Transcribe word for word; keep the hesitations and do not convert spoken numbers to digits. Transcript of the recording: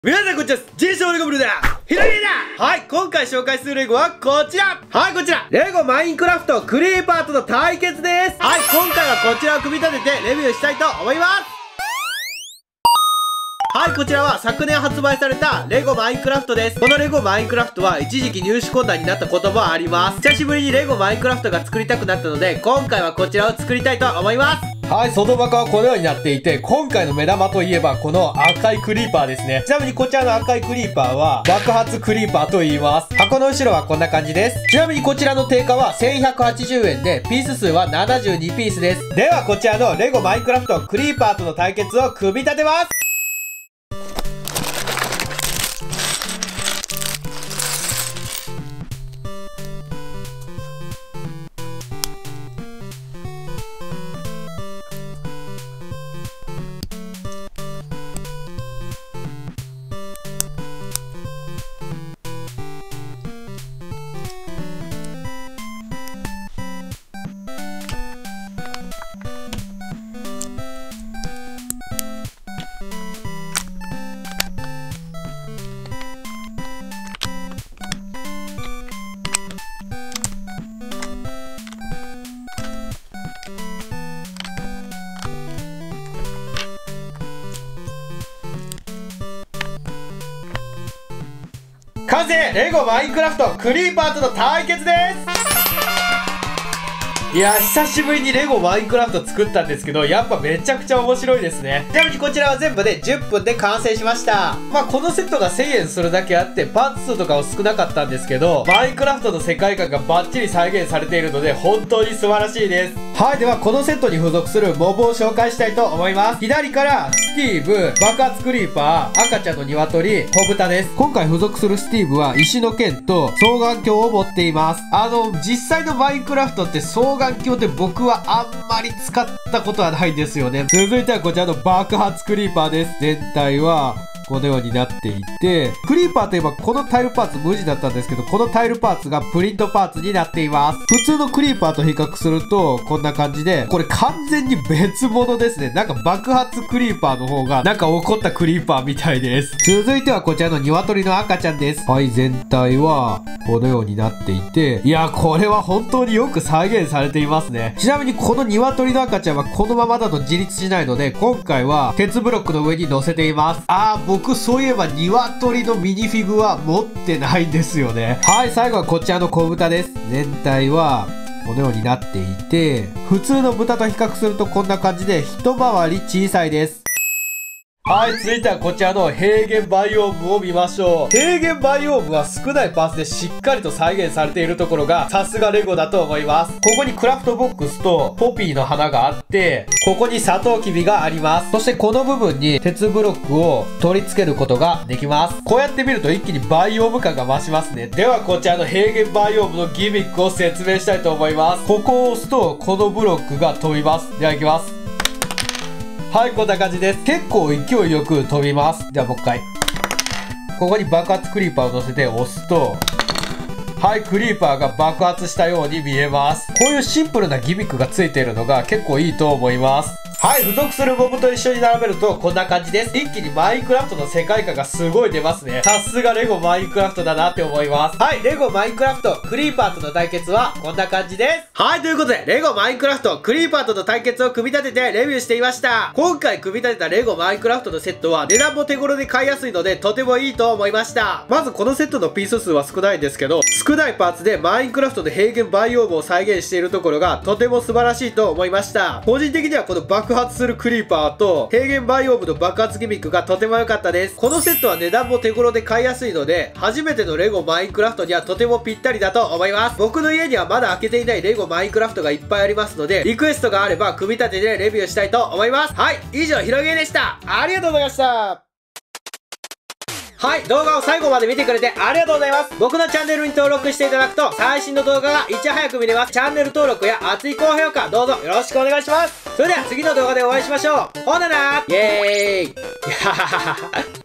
皆さんこんにちは、ジェイソンレゴブルだひろげだ。はい、今回紹介するレゴはこちら。はい、こちらレゴマインクラフトクリーパーとの対決です。はい、今回はこちらを組み立ててレビューしたいと思います。はい、こちらは昨年発売されたレゴマインクラフトです。このレゴマインクラフトは一時期入手困難になったこともあります。久しぶりにレゴマインクラフトが作りたくなったので、今回はこちらを作りたいと思います。 はい、外箱はこのようになっていて、今回の目玉といえばこの赤いクリーパーですね。ちなみにこちらの赤いクリーパーは爆発クリーパーと言います。箱の後ろはこんな感じです。ちなみにこちらの定価はせんひゃくはちじゅうえんで、ピース数はななじゅうにピースです。ではこちらのレゴマインクラフトクリーパーとの対決を組み立てます。完成！レゴマインクラフトクリーパーとの対決です。いやー、久しぶりにレゴマインクラフト作ったんですけど、やっぱめちゃくちゃ面白いですね。ちなみにこちらは全部でじゅっぷんで完成しました。まあこのセットがせんえんするだけあってパーツ数とかは少なかったんですけど、マインクラフトの世界観がバッチリ再現されているので本当に素晴らしいです。はい、ではこのセットに付属するモブを紹介したいと思います。左からスティーブ、爆発クリーパー、赤ちゃんの鶏、小豚です。今回付属するスティーブは石の剣と双眼鏡を持っています。あの、実際のマインクラフトって双眼鏡って僕はあんまり使ったことはないんですよね。続いてはこちらの爆発クリーパーです。全体はこのようになっていて、クリーパーといえばこのタイルパーツ無地だったんですけど、このタイルパーツがプリントパーツになっています。普通のクリーパーと比較するとこんな感じで、これ完全に別物ですね。なんか爆発クリーパーの方がなんか怒ったクリーパーみたいです。続いてはこちらの鶏の赤ちゃんです。はい、全体はこのようになっていて、いや、これは本当によく再現されていますね。ちなみにこの鶏の赤ちゃんはこのままだと自立しないので、今回は鉄ブロックの上に乗せています。あー、僕そういえば鶏のミニフィグは持ってないんですよね。はい、最後はこちらの小豚です。全体はこのようになっていて、普通の豚と比較するとこんな感じで一回り小さいです。はい、続いてはこちらの平原バイオームを見ましょう。平原バイオームは少ないパーツでしっかりと再現されているところがさすがレゴだと思います。ここにクラフトボックスとポピーの花があって、ここにサトウキビがあります。そしてこの部分に鉄ブロックを取り付けることができます。こうやって見ると一気にバイオーム感が増しますね。ではこちらの平原バイオームのギミックを説明したいと思います。ここを押すとこのブロックが飛びます。では行きます。はい、こんな感じです。結構勢いよく飛びます。ではもう一回。ここに爆発クリーパーを乗せて押すと、はい、クリーパーが爆発したように見えます。こういうシンプルなギミックがついているのが結構いいと思います。はい、付属するモブと一緒に並べるとこんな感じです。一気にマインクラフトの世界観がすごい出ますね。さすがレゴマインクラフトだなって思います。はい、レゴマインクラフトクリーパーとの対決はこんな感じです。はい、ということでレゴマインクラフトクリーパーとの対決を組み立ててレビューしていました。今回組み立てたレゴマインクラフトのセットは値段も手頃で買いやすいのでとてもいいと思いました。まずこのセットのピース数は少ないんですけど、少ないパーツでマインクラフトの平原バイオームを再現しているところがとても素晴らしいと思いました。個人的にはこの爆発するクリーパーと平原バイオームの爆発ギミックがとても良かったです。このセットは値段も手頃で買いやすいので、初めてのレゴマインクラフトにはとてもぴったりだと思います。僕の家にはまだ開けていないレゴマインクラフトがいっぱいありますので、リクエストがあれば組み立ててレビューしたいと思います。はい、以上ひろげでした。ありがとうございました。はい、動画を最後まで見てくれてありがとうございます。僕のチャンネルに登録していただくと最新の動画がいち早く見れます。チャンネル登録や熱い高評価どうぞよろしくお願いします。それでは次の動画でお会いしましょう。ほななーイエーイ。